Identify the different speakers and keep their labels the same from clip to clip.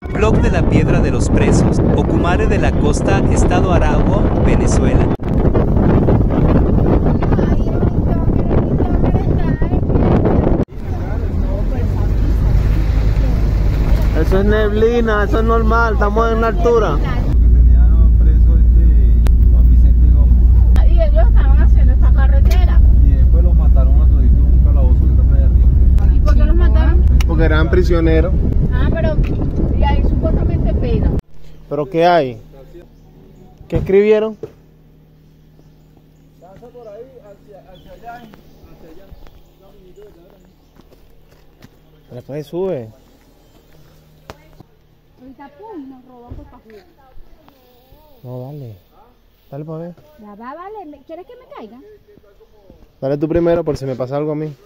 Speaker 1: Blog de la Piedra de los Presos, Ocumare de la Costa, Estado Aragua, Venezuela.
Speaker 2: Eso es neblina, eso es normal, estamos en una altura.
Speaker 3: Tenían preso Juan Vicente Gómez.
Speaker 4: Y ellos estaban haciendo esta carretera.
Speaker 3: Y después los mataron a todos en un calabozo que está por allá arriba.
Speaker 4: ¿Y por qué los mataron?
Speaker 2: Porque eran prisioneros.
Speaker 4: Ah, pero y ahí supuestamente pena.
Speaker 2: ¿Pero qué hay? ¿Qué escribieron?
Speaker 3: Pasa por ahí, hacia allá.
Speaker 2: Después sube.
Speaker 4: Ahorita pum, nos roban por pajudo.
Speaker 2: No, dale. Dale para ver.
Speaker 4: Ya va, vale. ¿Quieres que me caiga?
Speaker 2: Dale tú primero por si me pasa algo a mí.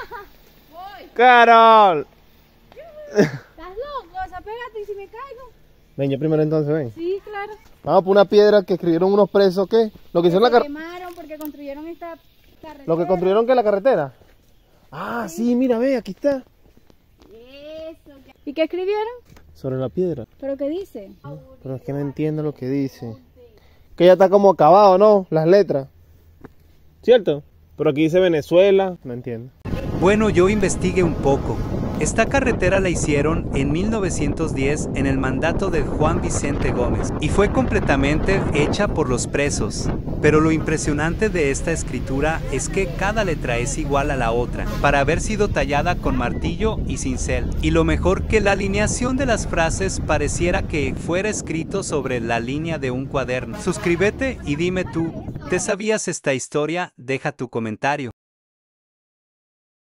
Speaker 2: ¡Carol!
Speaker 4: ¿Estás loco? O sea, pégate y si me caigo.
Speaker 2: Ven, yo primero entonces, ven.
Speaker 4: Sí, claro.
Speaker 2: Vamos por una piedra que escribieron unos presos, ¿qué? Lo que hicieron la
Speaker 4: Se
Speaker 2: carretera.
Speaker 4: quemaron porque construyeron esta carretera.
Speaker 2: Lo que construyeron que la carretera. Ah, sí, mira, ve, aquí está.
Speaker 4: Eso. ¿Y qué escribieron?
Speaker 2: Sobre la piedra.
Speaker 4: ¿Pero qué dice?
Speaker 2: Pero es que no entiendo lo que dice. Que ya está como acabado, ¿no? Las letras. ¿Cierto? Pero aquí dice Venezuela. No entiendo.
Speaker 1: Bueno, yo investigué un poco. Esta carretera la hicieron en 1910 en el mandato de Juan Vicente Gómez y fue completamente hecha por los presos. Pero lo impresionante de esta escritura es que cada letra es igual a la otra, para haber sido tallada con martillo y cincel. Y lo mejor, que la alineación de las frases pareciera que fuera escrito sobre la línea de un cuaderno. Suscríbete y dime tú, ¿te sabías esta historia? Deja tu comentario.